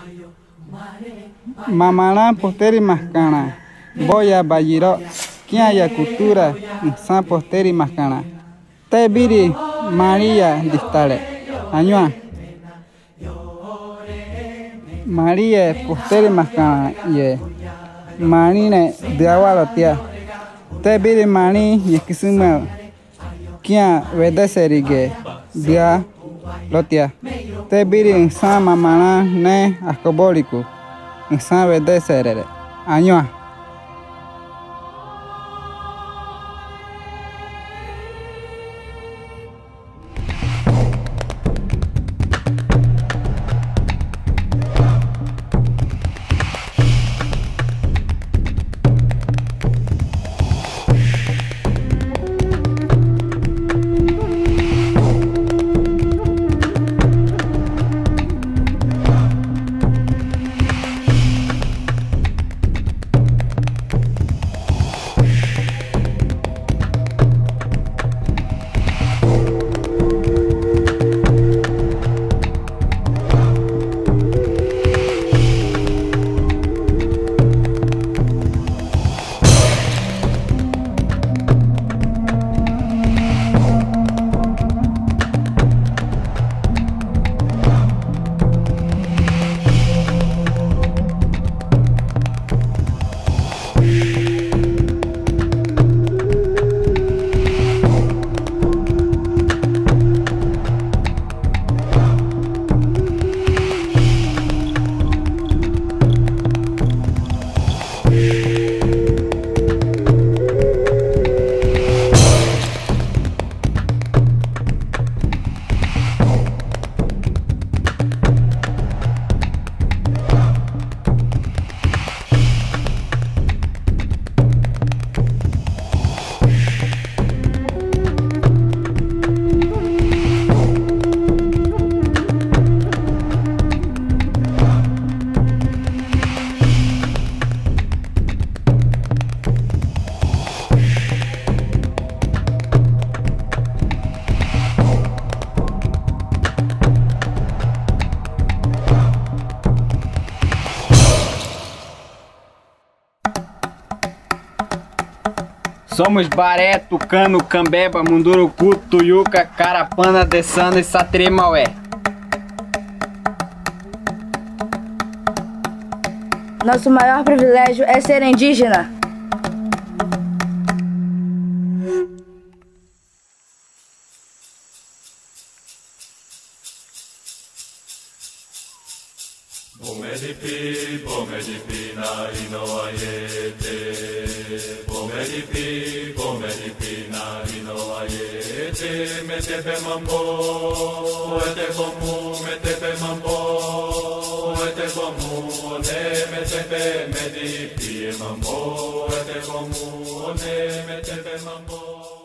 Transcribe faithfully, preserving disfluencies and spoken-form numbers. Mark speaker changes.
Speaker 1: Mamalá posteri mascana. Boya bayiro. Quien haya cultura. San posteri mascana. Te biri María distale. Añua. María posteri mascana. Ye. Manine de agua tia. Te biri mani yekisuma. Quien vedeserige. Dia lotia. Te biri san mamana ne ascobólico. San vedeserere. Añua.
Speaker 2: Somos Baré, Tucano, Cambeba, Munduruku, Tuyuca, Carapana, Dessana e Satire Maué.
Speaker 3: Nosso maior privilégio é ser indígena.
Speaker 4: Bomedipi, bomedipi, nari no ayete. Bomedipi, bomedipi, nari no ayete. Metepe mambo, ete bomu, metepe mambo, ete bomu, ne metepe medipi mambo, ete bomu, ne metepe mambo.